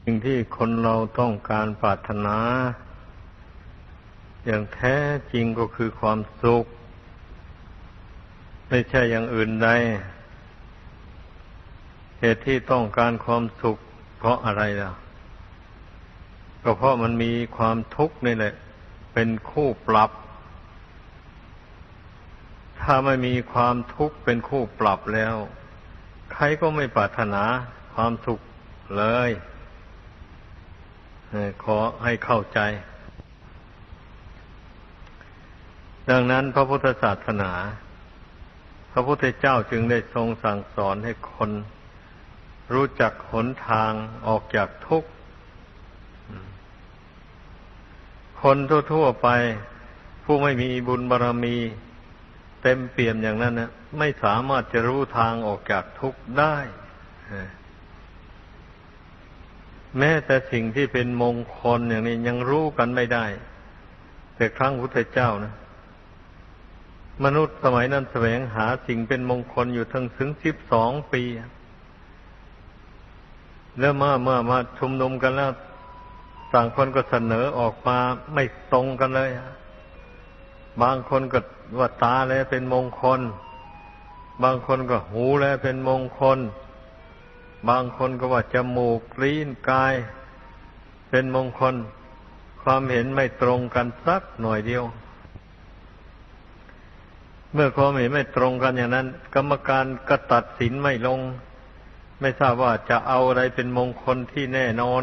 สิ่งที่คนเราต้องการปรารถนาอย่างแท้จริงก็คือความสุขไม่ใช่อย่างอื่นใดเหตุที่ต้องการความสุขเพราะอะไรล่ะก็เพราะมันมีความทุกข์นี่แหละเป็นคู่ปรับถ้าไม่มีความทุกข์เป็นคู่ปรับแล้วใครก็ไม่ปรารถนาความสุขเลยขอให้เข้าใจดังนั้นพระพุทธศาสนาพระพุทธเจ้าจึงได้ทรงสั่งสอนให้คนรู้จักหนทางออกจากทุกข์คนทั่วๆไปผู้ไม่มีบุญบารมีเต็มเปี่ยมอย่างนั้นนะไม่สามารถจะรู้ทางออกจากทุกข์ได้แม้แต่สิ่งที่เป็นมงคลอย่างนี้ยังรู้กันไม่ได้แต่ครั้งพุทธเจ้านะมนุษย์สมัยนั้นแสวงหาสิ่งเป็นมงคลอยู่ถึง12 ปีแล้วเมื่อมาชุมนุมกันแล้วต่างคนก็เสนอออกมาไม่ตรงกันเลยบางคนก็ว่าตาแล้วเป็นมงคลบางคนก็หูแล้วเป็นมงคลบางคนก็ว่าจมูกลิ้นกายเป็นมงคลความเห็นไม่ตรงกันสักหน่อยเดียวเมื่อความเห็นไม่ตรงกันอย่างนั้นกรรมการก็ตัดสินไม่ลงไม่ทราบว่าจะเอาอะไรเป็นมงคลที่แน่นอน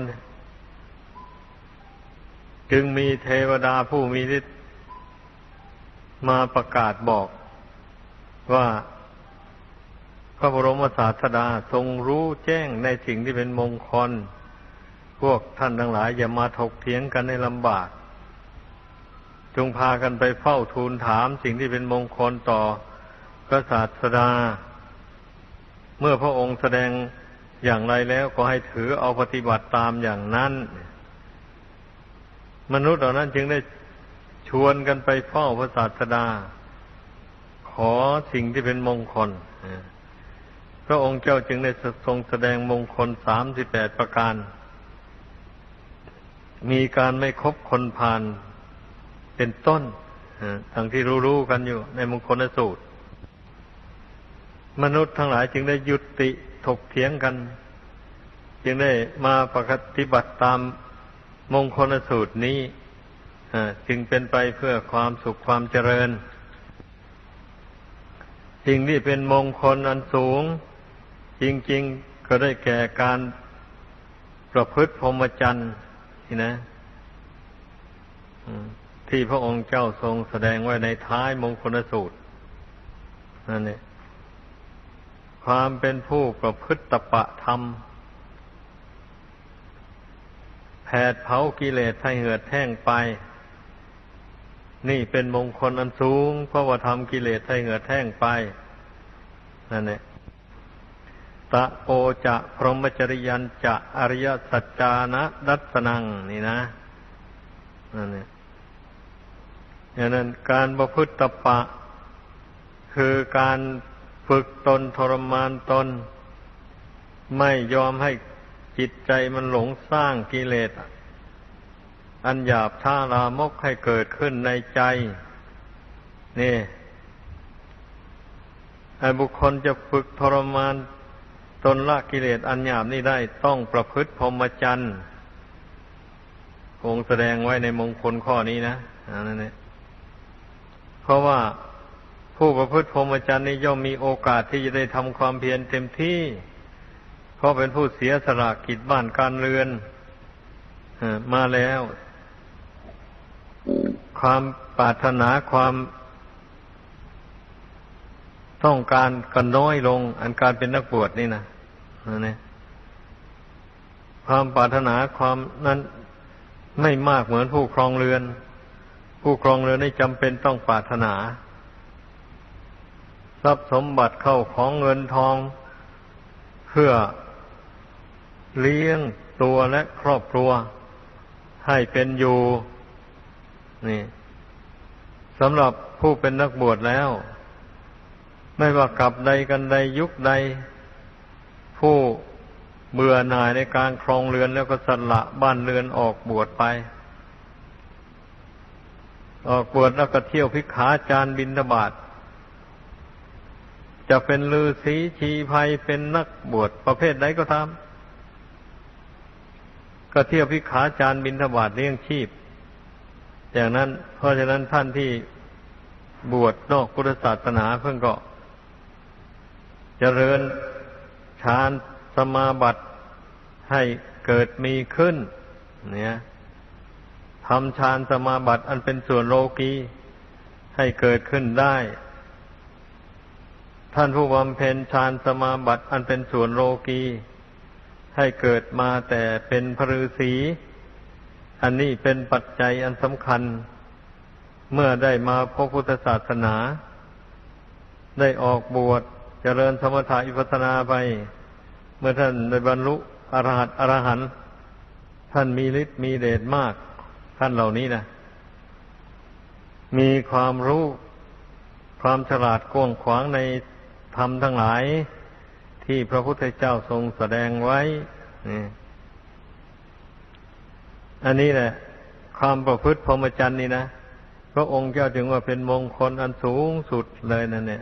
จึงมีเทวดาผู้มีฤทธิ์มาประกาศบอกว่าพระบรมศาสดาทรงรู้แจ้งในสิ่งที่เป็นมงคลพวกท่านทั้งหลายอย่ามาถกเถียงกันในลำบากจงพากันไปเฝ้าทูลถามสิ่งที่เป็นมงคลต่อพระศาสดาเมื่อพระองค์แสดงอย่างไรแล้วก็ให้ถือเอาปฏิบัติตามอย่างนั้นมนุษย์เหล่านั้นจึงได้ชวนกันไปเฝ้าพระศาสดาขอสิ่งที่เป็นมงคลพระองค์เจ้าจึงได้ทรงแสดงมงคล38 ประการมีการไม่คบคนพาลเป็นต้นทั้งที่รู้ๆกันอยู่ในมงคลสูตรมนุษย์ทั้งหลายจึงได้ยุติถกเถียงกันจึงได้มาปฏิบัติตามมงคลสูตรนี้จึงเป็นไปเพื่อความสุขความเจริญสิ่งที่เป็นมงคลอันสูงจริงๆก็ได้แก่การประพฤติพรหมจรรย์นี่นะที่พระองค์เจ้าทรงแสดงไว้ในท้ายมงคลสูตรนั่นเองความเป็นผู้ประพฤติตปะธรรมแผดเผากิเลสให้เหือดแห้งไปนี่เป็นมงคลอันสูงเพราะว่าทำกิเลสให้เหือดแห้งไปนั่นแหละตะโปจะพรหมจริยันจะอริยสัจจานะดัสสนังนี่นะนั่นแหละอย่างนั้นการประพฤติตปะคือการฝึกตนทรมานตนไม่ยอมให้จิตใจมันหลงสร้างกิเลสอันหยาบช้าลามกให้เกิดขึ้นในใจนี่ไอ้บุคคลจะฝึกทรมานตนละกิเลสอันหยาบนี้ได้ต้องประพฤติพรหมจรรย์องค์แสดงไว้ในมงคลข้อนี้นะนั่นแหละเพราะว่าผู้ประพฤติพรหมจรรย์นี้ย่อมมีโอกาสที่จะได้ทำความเพียรเต็มที่เพราะเป็นผู้เสียสละกิจบ้านการเรือนมาแล้วความปรารถนาความต้องการก็น้อยลงอันการเป็นนักบวชนี่นะนี่ความปรารถนาความนั้นไม่มากเหมือนผู้ครองเรือนผู้ครองเรือนนี่จำเป็นต้องปรารถนาทรัพย์สมบัติเข้าของเงินทองเพื่อเลี้ยงตัวและครอบครัวให้เป็นอยู่นี่สำหรับผู้เป็นนักบวชแล้วไม่ว่ากับใดกันใดยุคใดผู้เบื่อหน่ายในการครองเรือนแล้วก็สละบ้านเรือนออกบวชไปออกบวชแล้วก็เที่ยวภิกขาจารบิณฑบาตจะเป็นฤาษีชีไพรเป็นนักบวชประเภทใดก็ตามก็เที่ยวภิกขาจารบิณฑบาตเลี้ยงชีพอย่างนั้นเพราะฉะนั้นท่านที่บวชนอกพุทธศาสนาเพิ่งก็เจริญฌานสมาบัติให้เกิดมีขึ้นเนี่ยทำฌานสมาบัติอันเป็นส่วนโลกีให้เกิดขึ้นได้ท่านผู้บำเพ็ญฌานสมาบัติอันเป็นส่วนโลกีให้เกิดมาแต่เป็นพระฤาษีอันนี้เป็นปัจจัยอันสำคัญเมื่อได้มาพบพุทธศาสนาได้ออกบวชเจริญสมถะวิปัสสนาไปเมื่อท่านได้บรรลุอรหันต์ท่านมีฤทธิ์มีเดชมากท่านเหล่านี้นะมีความรู้ความฉลาดกว้างขวางในธรรมทั้งหลายที่พระพุทธเจ้าทรงแสดงไว้อันนี้แหละความประพฤติพรหมจรรย์นี่นะพระองค์เจ้าจึงว่าเป็นมงคลอันสูงสุดเลยนั่นเนี่ย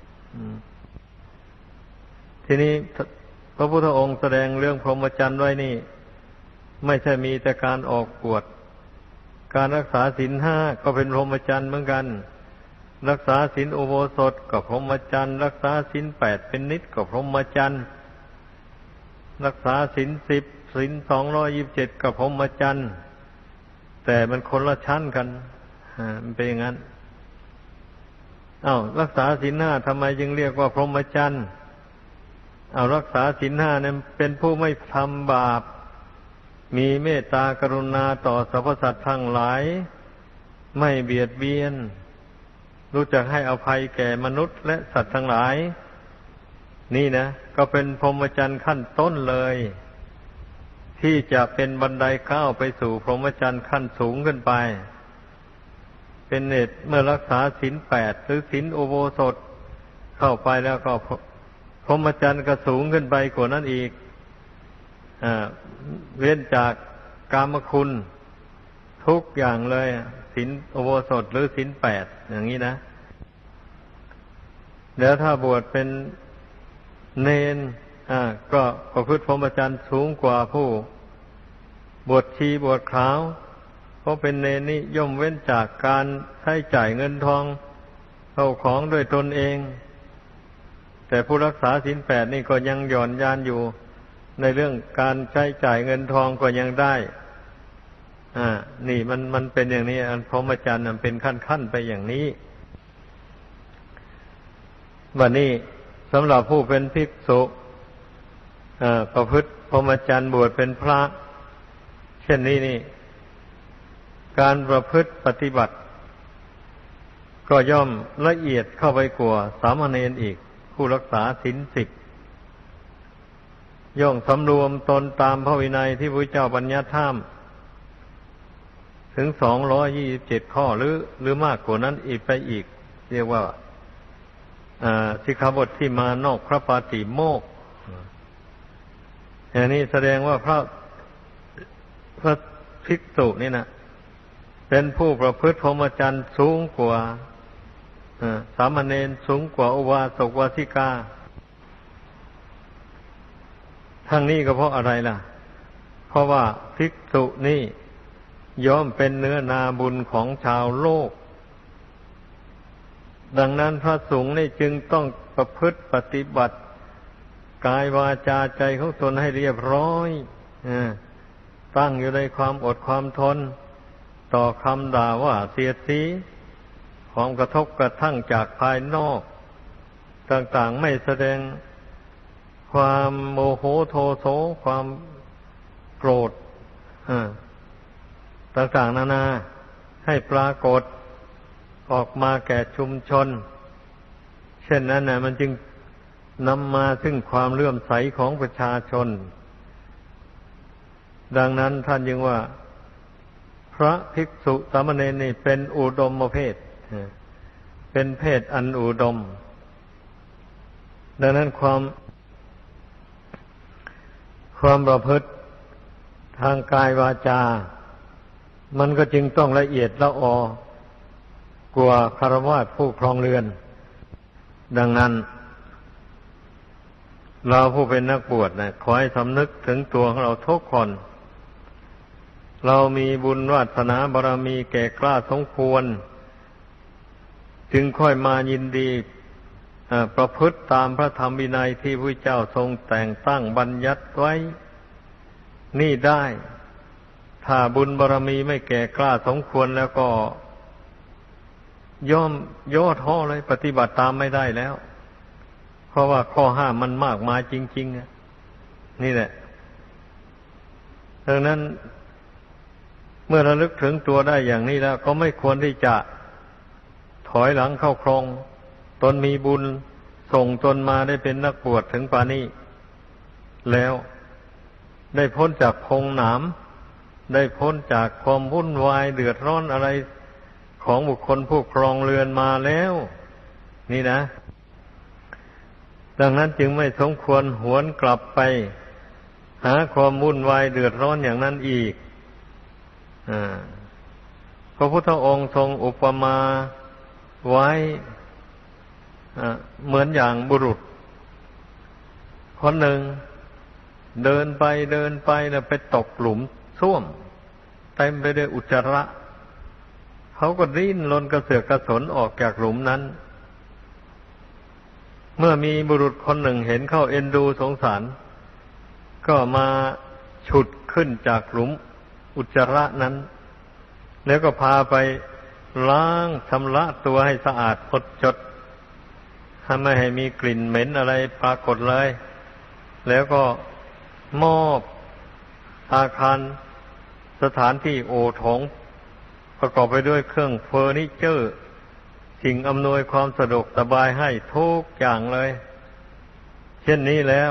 ทีนี้พระพุทธองค์แสดงเรื่องพรหมจรรย์ไว้นี่ไม่ใช่มีแต่การออกบวชการรักษาศีลห้าก็เป็นพรหมจรรย์เหมือนกันรักษาศีลอุโบสถก็พรหมจรรย์รักษาศีล8เป็นนิจก็พรหมจรรย์รักษาศีล10ศีล227ก็พรหมจรรย์แต่มันคนละชั้นกันมันเป็นอย่างนั้นรักษาศีลห้าทำไมจึงเรียกว่าพรหมจรรย์รักษาศีลห้าเนี่ยเป็นผู้ไม่ทำบาปมีเมตตากรุณาต่อสรรพสัตว์ทั้งหลายไม่เบียดเบียนรู้จักให้อภัยแก่มนุษย์และสัตว์ทั้งหลายนี่นะก็เป็นพรหมจรรย์ขั้นต้นเลยที่จะเป็นบันไดก้าวไปสู่พรหมจรรย์ขั้นสูงขึ้นไปเป็นเหตุเมื่อรักษาศีล8หรือศีลอุโบสถเข้าไปแล้วก็พรหมจรรย์ก็สูงขึ้นไปกว่านั้นอีกเว้นจากกามคุณทุกอย่างเลยศีลอุโบสถหรือศีล8อย่างนี้นะแล้วถ้าบวชเป็นเณรก็ประพฤติพรหมจรรย์สูงกว่าผู้บวชชีบวชขาวเพราะเป็นเณรนี่ย่อมเว้นจากการใช้จ่ายเงินทองเข้าของด้วยตนเองแต่ผู้รักษาศีล8นี่ก็ยังหย่อนยานอยู่ในเรื่องการใช้จ่ายเงินทองก็ยังได้นี่มันเป็นอย่างนี้พรหมจรรย์มันเป็นขั้นไปอย่างนี้วันนี้สำหรับผู้เป็นภิกษุประพฤติพรหมจรรย์บวชเป็นพระเช่นนี้นี่การประพฤติปฏิบัติก็ย่อมละเอียดเข้าไปกว่าสามเณรอีกผู้รักษาศีล10ย่อมสำรวมตนตามพระวินัยที่พระเจ้าบัญญัติห้ามถึง227ข้อหรือมากกว่านั้นอีกไปอีกเรียกว่าสิกขาบทที่มานอกพระปาติโมกข์อย่างนี้แสดงว่าพระภิกษุนี่นะเป็นผู้ประพฤติพรหมจรรย์สูงกว่าสามเณรสูงกว่าอุบาสกอุบาสิกาทั้งนี้ก็เพราะอะไรล่ะเพราะว่าภิกษุนี่ย่อมเป็นเนื้อนาบุญของชาวโลกดังนั้นพระสงฆ์นี่จึงต้องประพฤติปฏิบัติกายวาจาใจของตนให้เรียบร้อยตั้งอยู่ในความอดความทนต่อคำด่าว่าเสียดสีความกระทบกระทั่งจากภายนอกต่างๆไม่แสดงความโมโหโทโสความโกรธต่างๆนานาให้ปรากฏออกมาแก่ชุมชนเช่นนั้นมันจึงนำมาซึ่งความเลื่อมใสของประชาชนดังนั้นท่านจึงว่าพระภิกษุสามเณรนี่เป็นอุดมเพศเป็นเพศอันอุดมดังนั้นความประพฤติทางกายวาจามันก็จึงต้องละเอียดละออกว่าฆราวาสผู้ครองเรือนดังนั้นเราผู้เป็นนักบวชนะขอให้สำนึกถึงตัวของเราทุกคนเรามีบุญวาสนาบารมีแก่กล้าสมควรจึงค่อยมายินดีประพฤติตามพระธรรมวินัยที่พระเจ้าทรงแต่งตั้งบัญญัติไว้นี่ได้ถ้าบุญบารมีไม่แก่กล้าสมควรแล้วก็ย่อมย่อท้อเลยปฏิบัติตามไม่ได้แล้วเพราะว่าข้อห้ามมันมากมายจริงๆนี่แหละดังนั้นเมื่อระลึกถึงตัวได้อย่างนี้แล้วก็ไม่ควรที่จะถอยหลังเข้าครองตนมีบุญส่งตนมาได้เป็นนักบวชถึงป่านนี้แล้วได้พ้นจากพงหนามได้พ้นจากความวุ่นวายเดือดร้อนอะไรของบุคคลผู้ครองเรือนมาแล้วนี่นะดังนั้นจึงไม่สมควรหวนกลับไปหาความวุ่นวายเดือดร้อนอย่างนั้นอีกพระพุทธองค์ทรงอุปมาไว้เหมือนอย่างบุรุษคนหนึ่งเดินไปแล้วไปตกหลุมส้วมเต็มไปด้วยอุจจาระเขาก็ดิ้นรนกระเสือกกระสนออกจากหลุมนั้นเมื่อมีบุรุษคนหนึ่งเห็นเข้าเอ็นดูสงสารก็มาฉุดขึ้นจากหลุมอุจจาระนั้นแล้วก็พาไปล้างชำระตัวให้สะอาดหมดจดทำไม่ให้มีกลิ่นเหม็นอะไรปรากฏเลยแล้วก็มอบอาคารสถานที่โอโถงประกอบไปด้วยเครื่องเฟอร์นิเจอร์สิ่งอำนวยความสะดวกสบายให้ทุกอย่างเลยเช่นนี้แล้ว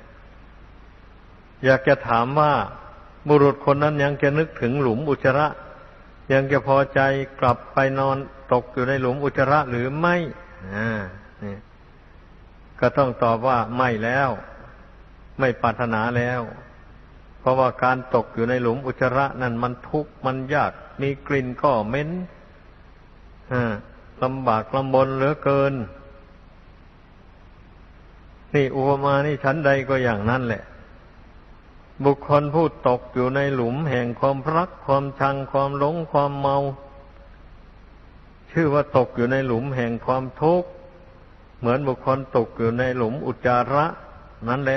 อยากจะถามว่าบุรุษคนนั้นยังจะนึกถึงหลุมอุจจาระยังจะพอใจกลับไปนอนตกอยู่ในหลุมอุจจาระหรือไม่นี่ก็ต้องตอบว่าไม่แล้วไม่ปรารถนาแล้วเพราะว่าการตกอยู่ในหลุมอุจจาระนั่นมันทุกข์มันยากมีกลิ่นก็เหม็นลำบากลำบนเหลือเกินนี่อุปมานี่ชั้นใดก็อย่างนั้นแหละบุคคลผู้ตกอยู่ในหลุมแห่งความรักความชังความหลงความเมาชื่อว่าตกอยู่ในหลุมแห่งความทุกข์เหมือนบุคคลตกอยู่ในหลุมอุจจาระนั่นแหละ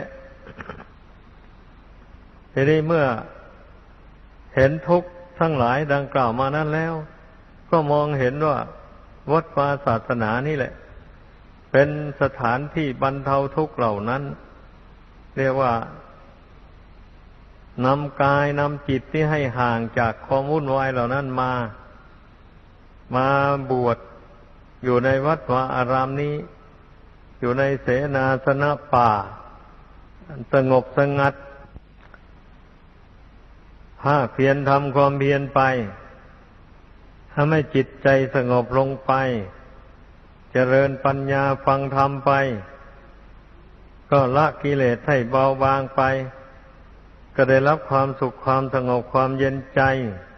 ทีนี้เมื่อเห็นทุกข์ทั้งหลายดังกล่าวมานั้นแล้วก็มองเห็นว่าวัดวาศาสนานี่แหละเป็นสถานที่บรรเทาทุกข์เหล่านั้นเรียกว่านำกายนำจิตที่ให้ห่างจากความวุ่นวายเหล่านั้นมาบวชอยู่ในวัดวาอารามนี้อยู่ในเสนาสนะป่าสงบสงัดภาคเพียรทำความเพียรไปทำให้จิตใจสงบลงไปเจริญปัญญาฟังธรรมไปก็ละกิเลสให้เบาบางไปก็ได้รับความสุขความสงบความเย็นใจ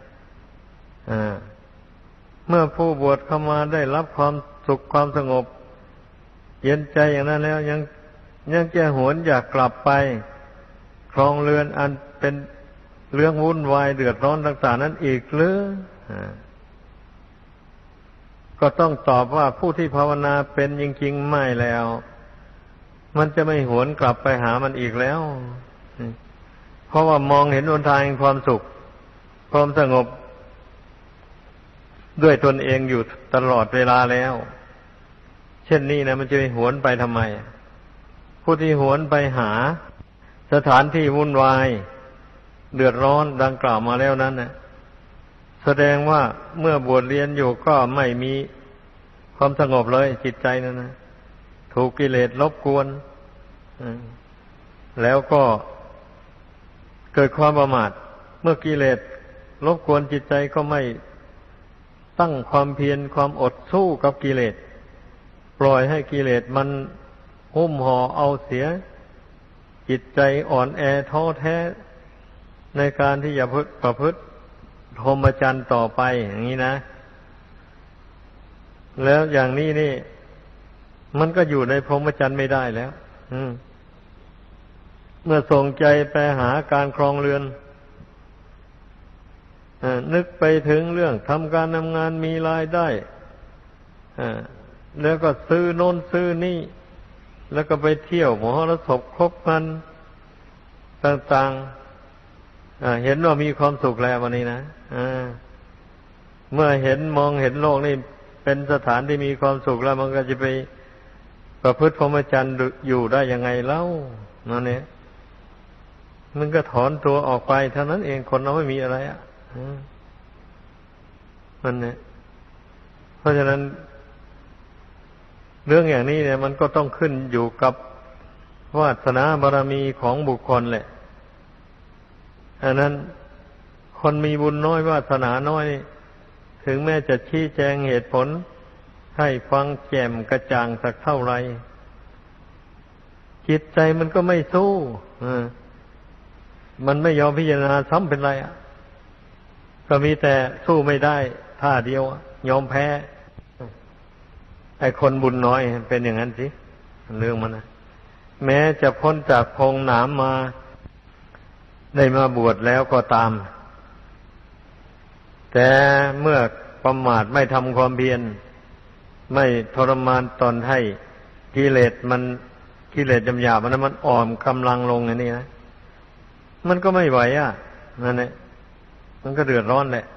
เมื่อผู้บวชเข้ามาได้รับความสุขความสงบเย็นใจอย่างนั้นแล้วยังจะหวนอยากกลับไปครองเรือนอันเป็นเรื่องวุ่นวายเดือดร้อนต่างๆนั้นอีกหรือก็ต้องตอบว่าผู้ที่ภาวนาเป็นจริงๆไม่แล้วมันจะไม่หวนกลับไปหามันอีกแล้วเพราะว่ามองเห็นหนทางแห่งความสุขความสงบด้วยตนเองอยู่ตลอดเวลาแล้วเช่นนี้นะมันจะไปหวนไปทำไมผู้ที่หวนไปหาสถานที่วุ่นวายเดือดร้อนดังกล่าวมาแล้วนั้นนะแสดงว่าเมื่อบวชเรียนอยู่ก็ไม่มีความสงบเลยจิตใจนั่นนะถูกกิเลสรบกวนแล้วก็เกิดความประมาทเมื่อกิเลสรบกวนจิตใจก็ไม่ตั้งความเพียรความอดสู้กับกิเลสปล่อยให้กิเลสมันหุ้มห่อเอาเสียจิตใจอ่อนแอท้อแท้ในการที่จะประพฤติพรหมจรรย์ต่อไปอย่างนี้นะแล้วอย่างนี้นี่มันก็อยู่ในพรหมจรรย์ไม่ได้แล้วเมื่อส่งใจไปหาการครองเรือนนึกไปถึงเรื่องทำการทำงานมีรายได้แล้วก็ซื้อโน้นซื้อนี่แล้วก็ไปเที่ยวมหรสพคบกันต่างๆเห็นว่ามีความสุขแล้ววันนี้นะเมื่อมองเห็นโลกนี่เป็นสถานที่มีความสุขแล้วมันก็จะไปประพฤติพรหมจรรย์อยู่ได้ยังไงเล่านั่นเนี่ยมันก็ถอนตัวออกไปเท่านั้นเองคนเราไม่มีอะไรมันเนี่ยเพราะฉะนั้นเรื่องอย่างนี้เนี่ยมันก็ต้องขึ้นอยู่กับวาสนาบารมีของบุคคลแหละอันนั้นคนมีบุญน้อยวาสนาน้อยถึงแม้จะชี้แจงเหตุผลให้ฟังแจ่มกระจ่างสักเท่าไรจิตใจมันก็ไม่สู้มันไม่ยอมพิจารณาซ้ำเป็นไรก็มีแต่สู้ไม่ได้ท่าเดียวยอมแพ้ไอ้คนบุญน้อยเป็นอย่างนั้นสิเรื่องมันนะแม้จะพ้นจากพงหนามมาได้มาบวชแล้วก็ตามแต่เมื่อประมาทไม่ทำความเพียรไม่ทรมานตนให้กิเลสหยาบๆมันอ่อนกำลังลงอย่างนี้นะมันก็ไม่ไหวนั่นแหละมันก็เดือดร้อนแหละ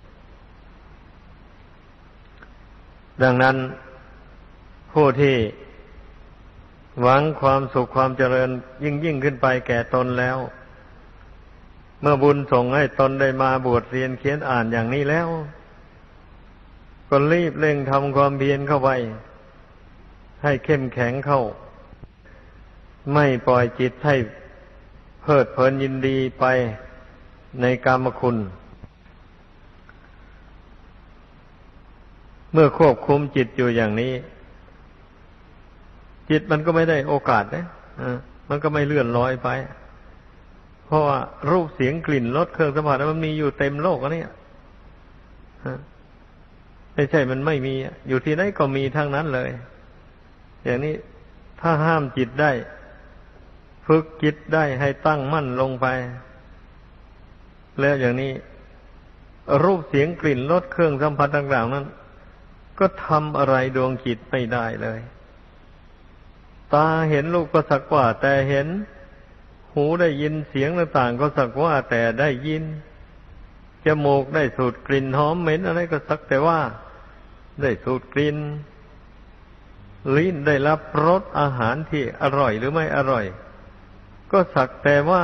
ดังนั้นผู้ที่หวังความสุขความเจริญยิ่งขึ้นไปแก่ตนแล้วเมื่อบุญส่งให้ตนได้มาบวชเรียนเขียนอ่านอย่างนี้แล้วก็รีบเร่งทำความเพียรเข้าไปให้เข้มแข็งเข้าไม่ปล่อยจิตให้เพลิดเพลินยินดีไปในกามคุณเมื่อควบคุมจิตอยู่อย่างนี้จิตมันก็ไม่ได้โอกาสนะมันก็ไม่เลื่อนลอยไปเพราะว่ารูปเสียงกลิ่นรสเครื่องสัมผัสมันมีอยู่เต็มโลกอันนี้ไม่ใช่มันไม่มีอยู่ที่ไหนก็มีทั้งนั้นเลยอย่างนี้ถ้าห้ามจิตได้ฝึกจิตได้ให้ตั้งมั่นลงไปแล้วอย่างนี้รูปเสียงกลิ่นรสเครื่องสัมผัสต่างๆนั้นก็ทำอะไรดวงจิตไม่ได้เลยตาเห็นรูปก็สักว่าแต่เห็นหูได้ยินเสียงต่างๆก็สักว่าแต่ได้ยินจมูกได้สูดกลิ่นหอมเหม็นอะไรก็สักแต่ว่าได้สูดกลิ่นลิ้นได้รับรสอาหารที่อร่อยหรือไม่อร่อยก็สักแต่ว่า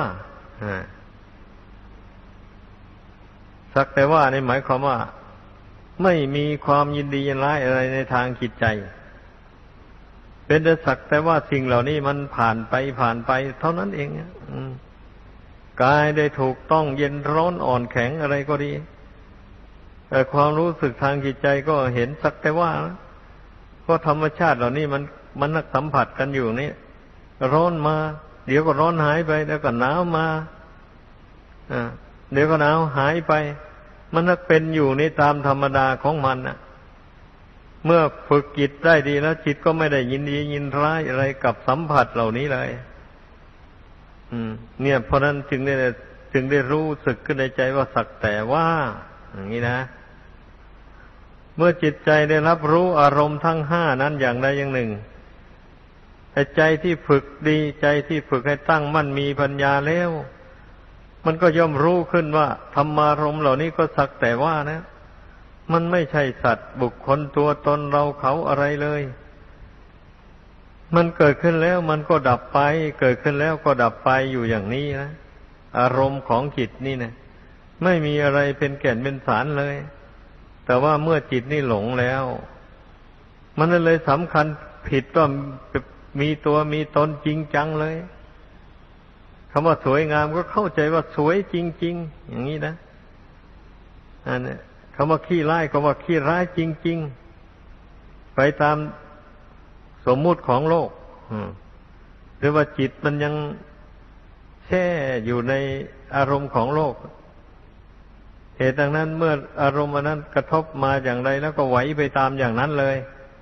สักแต่ว่านี่หมายความว่าไม่มีความยินดียินร้ายอะไรในทางจิตใจเป็นแต่สักแต่ว่าสิ่งเหล่านี้มันผ่านไปเท่านั้นเองกายได้ถูกต้องเย็นร้อนอ่อนแข็งอะไรก็ดีแต่ความรู้สึกทางจิตใจก็เห็นสักแต่ว่าเพราะธรรมชาติเหล่านี้มันนักสัมผัสกันอยู่นี่ร้อนมาเดี๋ยวก็ร้อนหายไปแล้วก็หนาวมาเดี๋ยวก็หนาวหายไปมันนักเป็นอยู่ในตามธรรมดาของมันน่ะเมื่อฝึกจิตได้ดีแล้วจิตก็ไม่ได้ยินดียินร้ายอะไรกับสัมผัสเหล่านี้เลยเนี่ยเพราะนั้นจึงได้รู้สึกขึ้นในใจว่าสักแต่ว่าอย่างนี้นะเมื่อจิตใจได้รับรู้อารมณ์ทั้งห้านั้นอย่างใดอย่างหนึ่งใจที่ฝึกดีใจที่ฝึกให้ตั้งมั่นมีปัญญาแล้วมันก็ย่อมรู้ขึ้นว่าธรรมารมณ์เหล่านี้ก็สักแต่ว่านะมันไม่ใช่สัตว์บุคคลตัวตนเราเขาอะไรเลยมันเกิดขึ้นแล้วมันก็ดับไปเกิดขึ้นแล้วก็ดับไปอยู่อย่างนี้นะอารมณ์ของจิตนี่นะไม่มีอะไรเป็นแก่นเป็นสารเลยแต่ว่าเมื่อจิตนี่หลงแล้วมันเลยสำคัญผิดว่ามีตัวมีตนจริงจังเลยคำว่าสวยงามก็เข้าใจว่าสวยจริงๆอย่างนี้นะอันนี้คำว่าขี้ร้ายก็ว่าขี้ร้ายจริงๆไปตามสมมุติของโลกหรือว่าจิตมันยังแช่อยู่ในอารมณ์ของโลกเหตุดังนั้นเมื่ออารมณ์อันนั้นกระทบมาอย่างไรแล้วก็ไหวไปตามอย่างนั้นเลย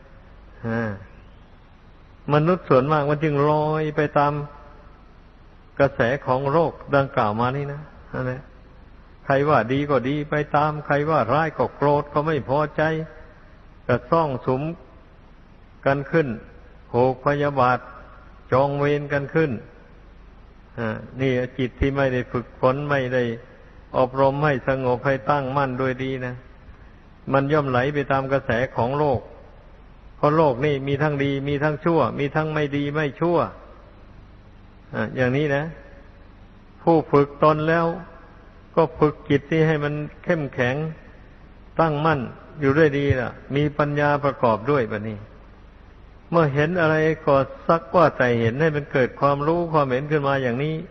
มนุษย์ส่วนมากมันจึงลอยไปตามกระแสของโลกดังกล่าวมานี่นะนั่นแหละใครว่าดีก็ดีไปตามใครว่าร้ายก็โกรธก็ไม่พอใจก็ซ่องสุมกันขึ้นโหกพยาบาทจองเวรกันขึ้นนี่จิตที่ไม่ได้ฝึกฝนไม่ได้อบรมให้สงบให้ตั้งมั่นโดยดีนะมันย่อมไหลไปตามกระแสของโลกเพราะโลกนี่มีทั้งดีมีทั้งชั่วมีทั้งไม่ดีไม่ชั่วอย่างนี้นะผู้ฝึกตนแล้วก็ฝึกจิตที่ให้มันเข้มแข็งตั้งมั่นอยู่ด้วยดีล่ะมีปัญญาประกอบด้วยแบบนี้เมื่อเห็นอะไรก็สักว่าแต่เห็นให้มันเกิดความรู้ความเห็นขึ้นมาอย่างนี้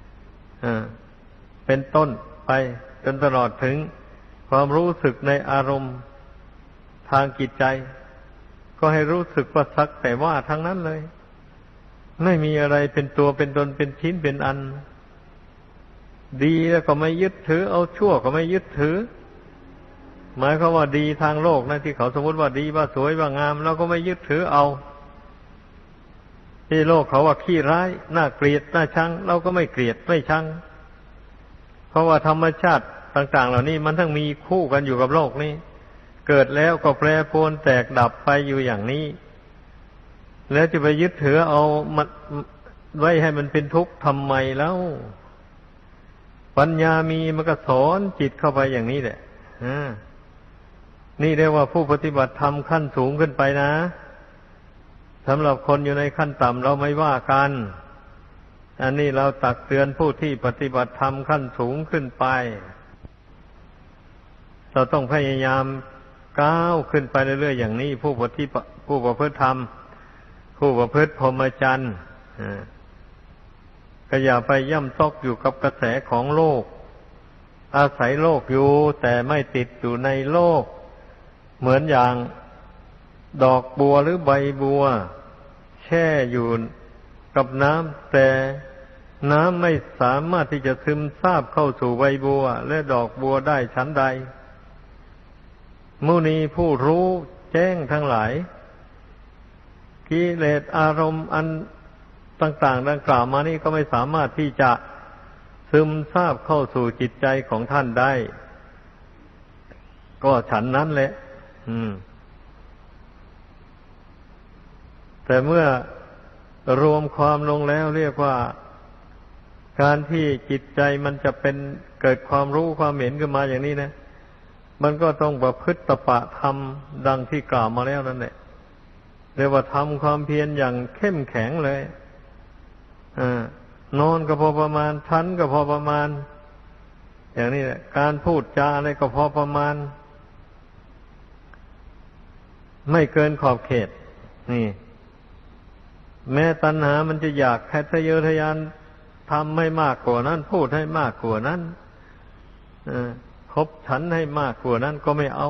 เป็นต้นไปจนตลอดถึงความรู้สึกในอารมณ์ทางจิตใจก็ให้รู้สึกว่าสักแต่ว่าทั้งนั้นเลยไม่มีอะไรเป็นตัวเป็นตนเป็นชิ้นเป็นอันดีแล้วก็ไม่ยึดถือเอาชั่วก็ไม่ยึดถือหมายความว่าดีทางโลกนะที่เขาสมมติว่าดีว่าสวยว่างามเราก็ไม่ยึดถือเอาที่โลกเขาว่าขี้ร้ายน่าเกลียดน่าชังเราก็ไม่เกลียดไม่ชังเพราะว่าธรรมชาติต่างๆเหล่านี้มันทั้งมีคู่กันอยู่กับโลกนี้เกิดแล้วก็แปรปรวนแตกดับไปอยู่อย่างนี้แล้วจะไปยึดถือเอามันไว้ให้มันเป็นทุกข์ทำไมแล้วปัญญามีมันก็สอนจิตเข้าไปอย่างนี้แหละนี่เรียกว่าผู้ปฏิบัติธรรมขั้นสูงขึ้นไปนะสำหรับคนอยู่ในขั้นต่ำเราไม่ว่ากันอันนี้เราตักเตือนผู้ที่ปฏิบัติธรรมขั้นสูงขึ้นไปเราต้องพยายามก้าวขึ้นไปเรื่อยๆอย่างนี้ผู้ประพฤติธรรมผู้ประพฤติพรหมจรรย์ก็อย่าไปย่ำซอกอยู่กับกระแสของโลกอาศัยโลกอยู่แต่ไม่ติดอยู่ในโลกเหมือนอย่างดอกบัวหรือใบบัวแช่อยู่กับน้ำแต่น้ำไม่สามารถที่จะซึมซาบเข้าสู่ใบบัวและดอกบัวได้ฉันใดมุนีผู้รู้แจ้งทั้งหลายกิเลสอารมณ์อันต่างๆดังกล่าวมานี่ก็ไม่สามารถที่จะซึมซาบเข้าสู่จิตใจของท่านได้ก็ฉันนั้นแหละแต่เมื่อรวมความลงแล้วเรียกว่าการที่จิตใจมันจะเป็นเกิดความรู้ความเห็นขึ้นมาอย่างนี้นะมันก็ต้องประพฤติตปะธรรมดังที่กล่าวมาแล้วนั่นแหละเรียกว่าทำความเพียรอย่างเข้มแข็งเลยนอนก็พอประมาณฉันก็พอประมาณอย่างนี้แหละการพูดจาอะไรก็พอประมาณไม่เกินขอบเขตนี่แม้ตัณหามันจะอยากให้ทะเยอทะยานทำให้มากกว่านั้นพูดให้มากกว่านั้นคบฉันให้มากกว่านั้นก็ไม่เอา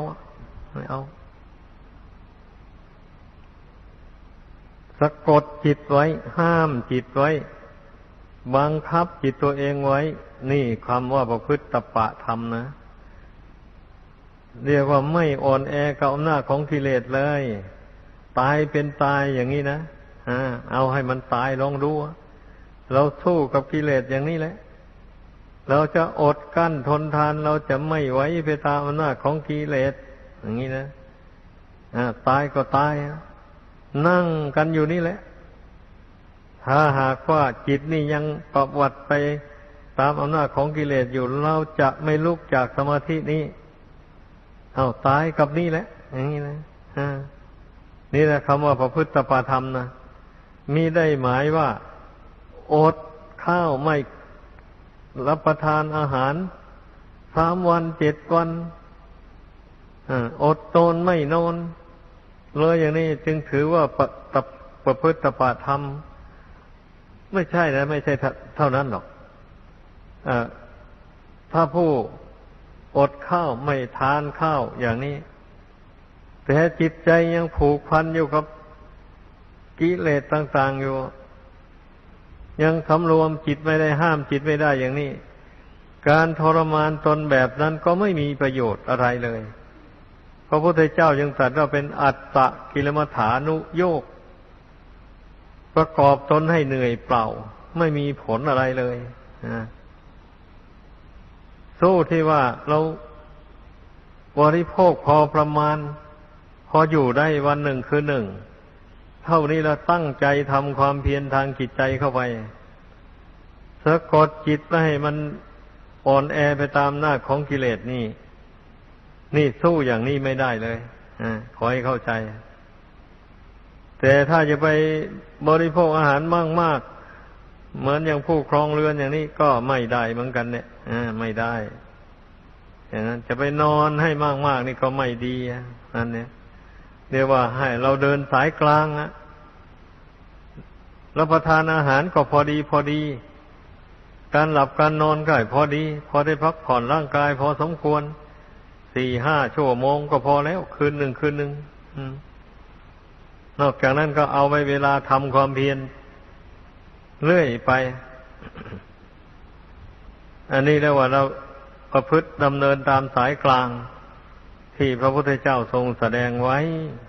สะกดจิตไว้ห้ามจิตไว้บังคับจิตตัวเองไว้นี่คำว่าประพฤติตปะธรรมนะเรียกว่าไม่อ่อนแอกับอำนาจของกิเลสเลยตายเป็นตายอย่างนี้นะเอาให้มันตายลองดูเราสู้กับกิเลสอย่างนี้แหละเราจะอดกั้นทนทานเราจะไม่ไหวไปตามอำนาจของกิเลสอย่างนี้นะตายก็ตายนั่งกันอยู่นี่แหละถ้าหากว่าจิตนี่ยังประวัติไปตามอำนาจของกิเลสอยู่เราจะไม่ลุกจากสมาธินี้เอาตายกับนี่แหละอย่างนี้นะนี่แหละคำว่าประพฤติตปะธรรมนะมิได้หมายว่าอดข้าวไม่รับประทานอาหาร3 วัน 7 วันอดตนไม่นอนเลยอย่างนี้จึงถือว่าประพฤติตปะธรรมไม่ใช่นะไม่ใช่เท่านั้นหรอกถ้าผู้อดข้าวไม่ทานข้าวอย่างนี้แต่จิตใจยังผูกพันอยู่กับกิเลสต่างๆอยู่ยังสำรวมจิตไม่ได้ห้ามจิตไม่ได้อย่างนี้การทรมานตนแบบนั้นก็ไม่มีประโยชน์อะไรเลยพระพุทธเจ้ายังตรัสว่าเป็นอัตตกิลมัฏฐานุโยคประกอบตนให้เหนื่อยเปล่าไม่มีผลอะไรเลยสู้ที่ว่าเราบริโภคพอประมาณพออยู่ได้วันหนึ่งคือหนึ่งเท่านี้เราตั้งใจทำความเพียรทางจิตใจเข้าไปสะกดจิตไม่ให้มันอ่อนแอไปตามหน้าของกิเลสนี่สู้อย่างนี้ไม่ได้เลยขอให้เข้าใจแต่ถ้าจะไปบริโภคอาหารมากๆเหมือนอย่างผู้ครองเรือนอย่างนี้ก็ไม่ได้เหมือนกันเนี่ยไม่ได้อย่างนั้นจะไปนอนให้มากๆนี่ก็ไม่ดีนั่นเนี่ยเรียกว่าให้เราเดินสายกลางรับประทานอาหารก็พอดีการหลับการนอนก็พอดีพอได้พักผ่อนร่างกายพอสมควร 4-5 ชั่วโมงก็พอแล้วคืนหนึ่งนอกจากนั้นก็เอาไว้เวลาทำความเพียรเรื่อยไป อันนี้เรียกว่าเราประพฤติดำเนินตามสายกลางที่พระพุทธเจ้าทรงแสดงไว้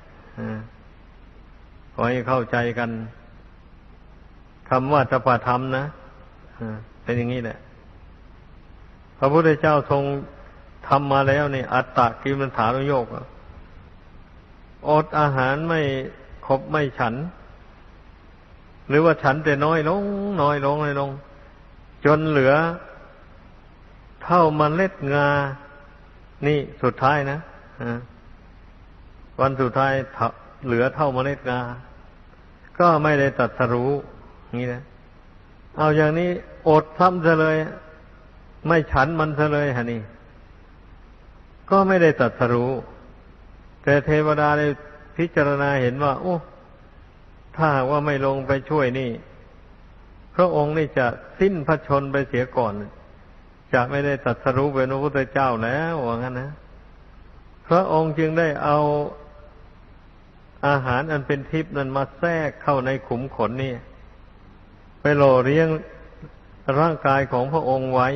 ขอให้เข้าใจกันคำว่าสัพพธรรมนะเป็นอย่างนี้แหละพระพุทธเจ้าทรงทำมาแล้วนี่อัตตกิลมัฏฐานุโยคอดอาหารไม่ครบไม่ฉันหรือว่าฉันแต่น้อยลงจนเหลือเท่าเมล็ดงานี่สุดท้ายนะวันสุดท้ายเหลือเท่าเมล็ดงาก็ไม่ได้ตรัสรู้นี่นะเอาอย่างนี้อดซ้ำซะเลยไม่ฉันมันซะเลยฮะนี่ก็ไม่ได้ตรัสรู้แต่เทวดาได้พิจารณาเห็นว่าโอ้ถ้าว่าไม่ลงไปช่วยนี่พระองค์นี่จะสิ้นพระชนม์ไปเสียก่อนจะไม่ได้ตรัสรู้เป็นพระพุทธเจ้าแล้วว่างั้นนะพระองค์จึงได้เอาอาหารอันเป็นทิพย์นั้นมาแทรกเข้าในขุมขนนี่ไปหล่อเลี้ยงร่างกายของพระองค์ไว้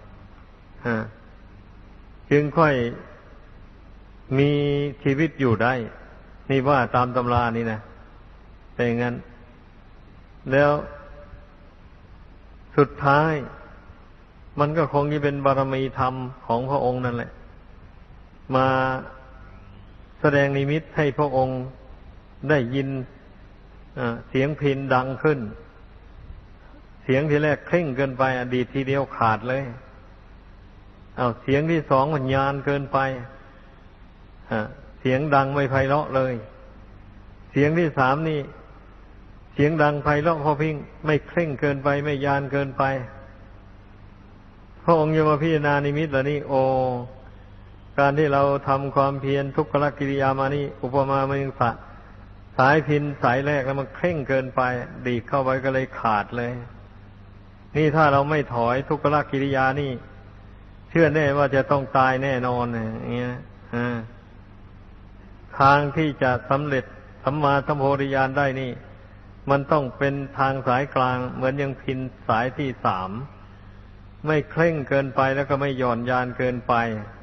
จึงค่อยมีชีวิตอยู่ได้นี่ว่าตามตำรานี่นะเป็นอย่างนั้นแล้วสุดท้ายมันก็คงจะเป็นบารมีธรรมของพระองค์นั่นแหละมาแสดงนิมิตให้พระองค์ได้ยินเสียงพิณดังขึ้นเสียงที่แรกเคร่งเกินไปอดีตทีเดียวขาดเลยเสียงที่สองมันญาณเกินไปเสียงดังไม่ไพเราะเลยเสียงที่สามนี่เสียงดังไพเราะพอพิงไม่เคร่งเกินไปไม่ญาณเกินไปพระองค์จะมาพิจารณานิมิตเหล่านี้โอการที่เราทำความเพียรทุกขกิริยามานี่อุปมาเหมือนสายพิณสายแรกแล้วมันเคร่งเกินไปดีดเข้าไปก็เลยขาดเลยนี่ถ้าเราไม่ถอยทุกขกิริยานี่เชื่อแน่ว่าจะต้องตายแน่นอนอย่างเงี้ยทางที่จะสำเร็จสัมมาสัมโพธิญาณได้นี่มันต้องเป็นทางสายกลางเหมือนอย่างพิณสายที่สามไม่เคร่งเกินไปแล้วก็ไม่หย่อนยานเกินไป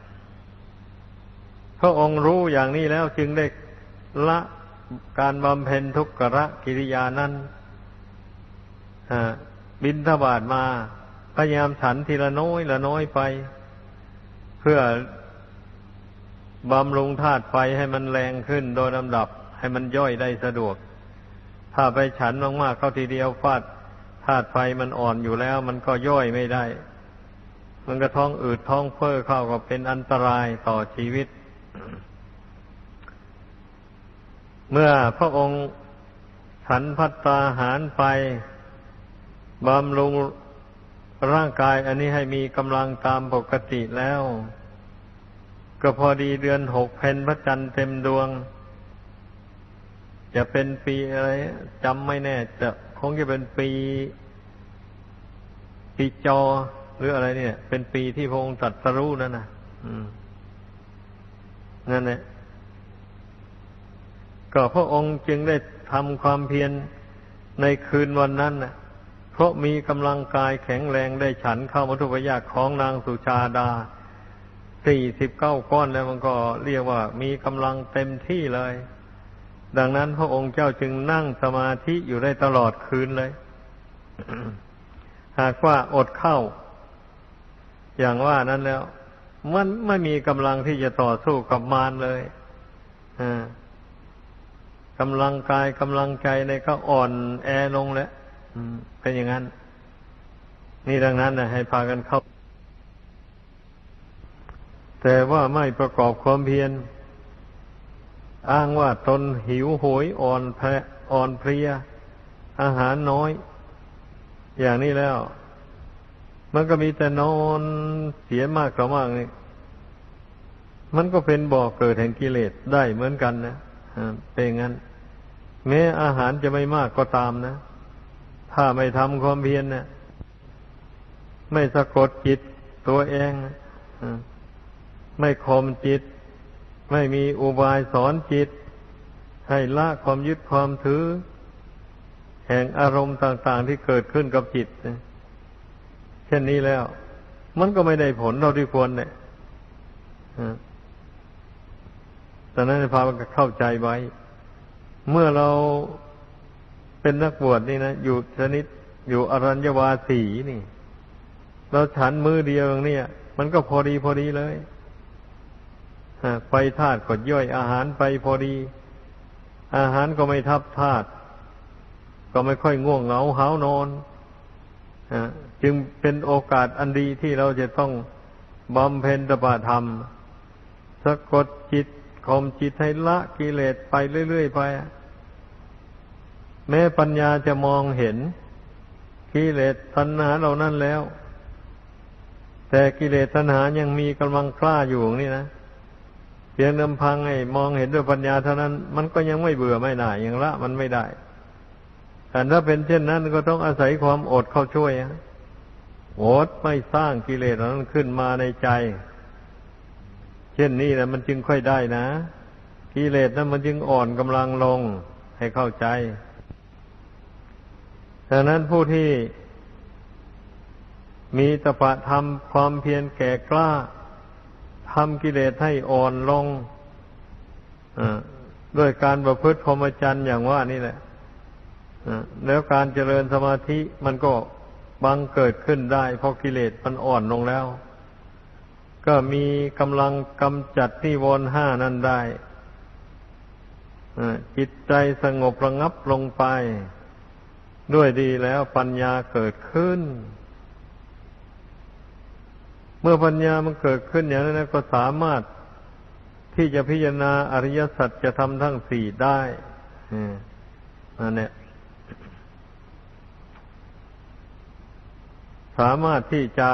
พระองค์รู้อย่างนี้แล้วจึงได้ละการบำเพ็ญทุกขกิริยานั้นบิณฑบาตมาพยายามฉันทีละน้อยไปเพื่อบำรุงธาตุไฟให้มันแรงขึ้นโดยลำดับให้มันย่อยได้สะดวกถ้าไปฉันมากๆเข้าทีเดียวฟาดธาตุไฟมันอ่อนอยู่แล้วมันก็ย่อยไม่ได้มันก็ท้องอืดท้องเฟ้อเข้าก็เป็นอันตรายต่อชีวิตเมื่อพระองค์ฉันภัตตาหารไปบำรุงร่างกายอันนี้ให้มีกำลังตามปกติแล้วก็พอดีเดือน6เพ็ญพระจันทร์เต็มดวงจะเป็นปีอะไรจำไม่แน่จะคงจะเป็นปีจอหรืออะไรเนี่ยเป็นปีที่พระองค์ตรัสรู้นั่นนะนั่นแหละก็พระองค์จึงได้ทำความเพียรในคืนวันนั้นนะเพราะมีกำลังกายแข็งแรงได้ฉันเข้ามัทุปยาของนางสุชาดา49 ก้อนแล้วมันก็เรียกว่ามีกำลังเต็มที่เลย ดังนั้นพระองค์เจ้าจึงนั่งสมาธิอยู่ได้ตลอดคืนเลย หากว่าอดข้าวอย่างว่านั้นแล้วมันไม่มีกำลังที่จะต่อสู้กับมารเลยกำลังกายกำลังใจในก็อ่อนแอลงแล้วเป็นอย่างนั้นนี่ดังนั้นนะให้พากันเข้าแต่ว่าไม่ประกอบความเพียรอ้างว่าตนหิวโหยอ่อนเพลียอาหารน้อยอย่างนี้แล้วมันก็มีแต่นอนเสียมากต่อมากนี่มันก็เป็นบ่อเกิดแห่งกิเลสได้เหมือนกันนะเป็นอย่างนั้นแม้อาหารจะไม่มากก็ตามนะถ้าไม่ทำความเพียรนะไม่สะกดจิตตัวเองไม่ข่มจิตไม่มีอุบายสอนจิตให้ละความยึดความถือแห่งอารมณ์ต่างๆที่เกิดขึ้นกับจิตเช่นนี้แล้วมันก็ไม่ได้ผลเท่าที่ควรเนี่ยแต่นั้นพามันเข้าใจไว้เมื่อเราเป็นนักบวชนี่นะอยู่ชนิดอยู่อรัญญวาสีนี่เราฉันมื้อเดียวอย่างนี้มันก็พอดีเลยไปธาตุก็ย่อยอาหารไปพอดีอาหารก็ไม่ทับธาตุก็ไม่ค่อยง่วงเหงาหาวนอนจึงเป็นโอกาสอันดีที่เราจะต้องบำเพ็ญตบะธรรมสะกดจิตข่มจิตให้ละกิเลสไปเรื่อยๆไปแม้ปัญญาจะมองเห็นกิเลสตัณหาเหล่านั้นแล้วแต่กิเลสตัณหายังมีกำลังกล้าอยู่นี่นะเพียงลำพังให้มองเห็นด้วยปัญญาเท่านั้นมันก็ยังไม่เบื่อไม่หน่ายยังละมันไม่ได้แต่ถ้าเป็นเช่นนั้นก็ต้องอาศัยความอดเข้าช่วยอดไม่สร้างกิเลสเหล่านั้นขึ้นมาในใจเช่นนี้นะมันจึงค่อยได้นะกิเลสนั้นมันจึงอ่อนกำลังลงให้เข้าใจดังนั้นผู้ที่มีตปะธรรมความเพียรแก่กล้าทำกิเลสให้อ่อนลงด้วยการประพฤติพรหมจรรย์อย่างว่านี่แหละแล้วการเจริญสมาธิมันก็บังเกิดขึ้นได้เพราะกิเลสมันอ่อนลงแล้วก็มีกำลังกำจัดนิวรณ์5นั้นได้จิตใจสงบระงับลงไปด้วยดีแล้วปัญญาเกิดขึ้นเมื่อปัญญามันเกิดขึ้นอย่างนั้นก็สามารถที่จะพิจารณาอริยสัจจะทำทั้ง4ได้นั่นแหละสามารถที่จะ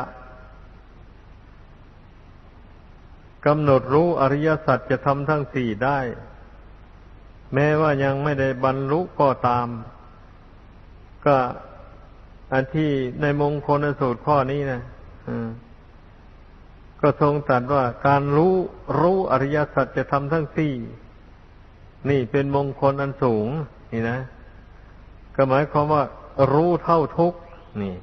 กำหนดรู้อริยสัจจะทำทั้ง4ได้แม้ว่ายังไม่ได้บรรลุก็ตามก็อันที่ในมงคลสูตรข้อนี้นะก็ทรงตรัสว่าการรู้อริยสัจจะทำทั้ง4นี่เป็นมงคลอันสูงนี่นะก็หมายความว่ารู้เท่าทุกข์นี่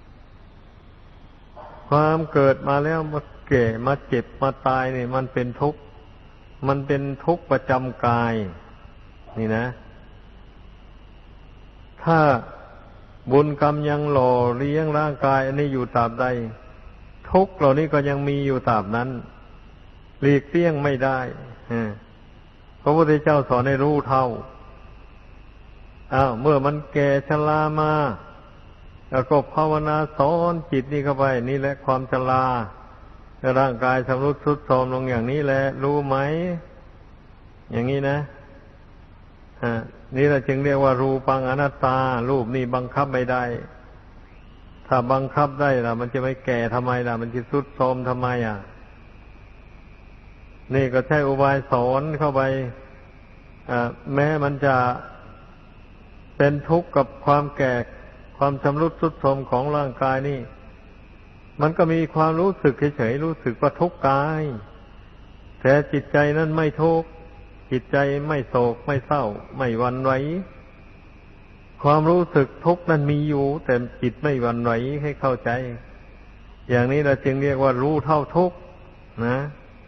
ความเกิดมาแล้วมาแก่มาเจ็บมาตายนี่มันเป็นทุกข์มันเป็นทุกข์ประจำกายนี่นะถ้าบุญกรรมยังหล่อเลี้ยงร่างกายอันนี้อยู่ตราบใดทุกข์เหล่านี้ก็ยังมีอยู่ตราบนั้นหลีกเลี่ยงไม่ได้พระพุทธเจ้าสอนให้รู้เท่าเมื่อมันแก่ชรามาแล้วก็ภาวนาสอนจิตนี่เข้าไปนี่แหละความชราร่างกายชำรุดทรุดโทรมลงอย่างนี้แหละรู้ไหมอย่างนี้นะนี่เราจึงเรียกว่ารูปังอนัตตารูปนี่บังคับไม่ได้ถ้าบังคับได้ล่ะมันจะไม่แก่ทำไมล่ะมันจะทรุดโทรมทำไมนี่ก็ใช้อุบายสอนเข้าไปแม้มันจะเป็นทุกข์กับความแก่ความชำรุดทรุดโทรมของร่างกายนี่มันก็มีความรู้สึกเฉยๆรู้สึกว่าทุกข์กายแต่จิตใจนั้นไม่ทุกข์จิตใจไม่โศกไม่เศร้าไม่หวั่นไหวความรู้สึกทุกข์นั้นมีอยู่แต่จิตไม่หวั่นไหวให้เข้าใจอย่างนี้เราจึงเรียกว่ารู้เท่าทุกข์นะ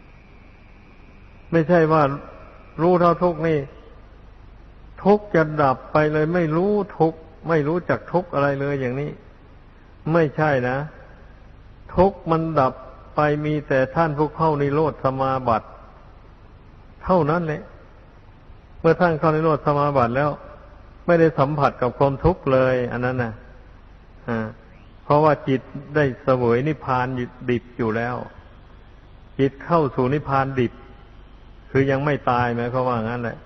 ไม่ใช่ว่ารู้เท่าทุกข์นี่ทุกข์จะดับไปเลยไม่รู้ทุกข์ไม่รู้จักทุกข์อะไรเลยอย่างนี้ไม่ใช่นะทุกข์มันดับไปมีแต่ท่านผู้เข้านิโรธสมาบัติเท่านั้นแหละเมื่อท่านเข้านิโรธสมาบัติแล้วไม่ได้สัมผัสกับความทุกข์เลยอันนั้นนะเพราะว่าจิตได้เสวยนิพพานดิบอยู่แล้วจิตเข้าสู่นิพพานดิบคือยังไม่ตายหมายความว่างั้นแหละ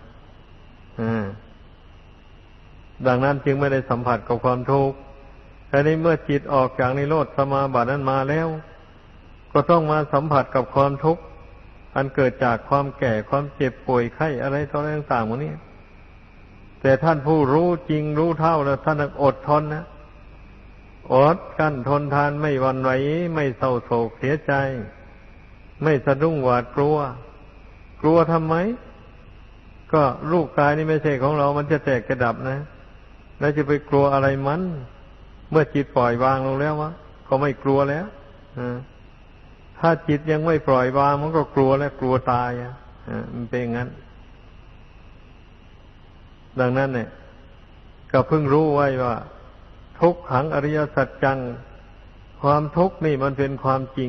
ดังนั้นจึงไม่ได้สัมผัสกับความทุกข์แต่นี้เมื่อจิตออกจากนิโรธสมาบัตินั้นมาแล้วก็ต้องมาสัมผัสกับความทุกข์อันเกิดจากความแก่ความเจ็บป่วยไข้อะไรต่ออะไรต่างๆพวกนี้แต่ท่านผู้รู้จริงรู้เท่าแล้วท่านอดทนนะอดกั้นทนทานไม่หวั่นไหวไม่เศร้าโศกเสียใจไม่สะดุ้งหวาดกลัวกลัวทำไมก็รูปกายนี่ไม่ใช่ของเรามันจะแตกกระดับนะแล้วจะไปกลัวอะไรมันเมื่อจิตปล่อยวางลงแล้ววะก็ไม่กลัวแล้วถ้าจิตยังไม่ปล่อยวางมันก็กลัวและกลัวตายมันเป็นอย่างนั้นดังนั้นเนี่ยก็เพิ่งรู้ไว้ว่าทุกขังอริยสัจจังความทุกข์นี่มันเป็นความจริง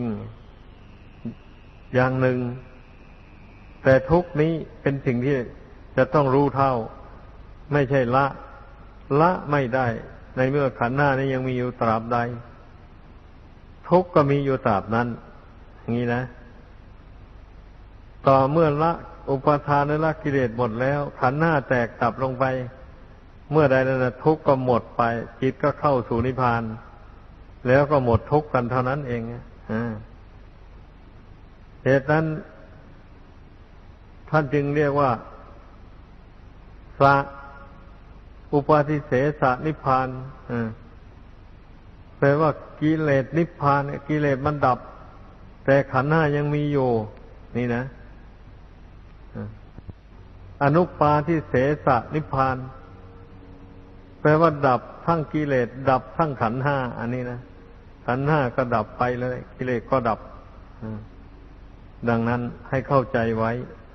อย่างหนึ่งแต่ทุกข์นี้เป็นสิ่งที่จะต้องรู้เท่าไม่ใช่ละไม่ได้ในเมื่อขันธ์หน้านี้ยังมีอยู่ตราบใดทุกข์ก็มีอยู่ตราบนั้นอย่างนี้นะต่อเมื่อละอุปาทานและละกิเลสหมดแล้วขันธ์หน้าแตกดับลงไปเมื่อใดนั้นทุกข์ก็หมดไปจิตก็เข้าสู่นิพพานแล้วก็หมดทุกข์กันเท่านั้นเองเหตุนั้นท่านจึงเรียกว่าสะอุปาทิเสสนิพพานแปลว่ากิเลสนิพพานกิเลสมันดับแต่ขันธ์ห้ายังมีอยู่นี่นะอนุปาทิเสสนิพพานแปลว่าดับทั้งกิเลสดับทั้งขันธ์ห้าอันนี้นะขันธ์ห้าก็ดับไปเลยกิเลสก็ดับดังนั้นให้เข้าใจไว้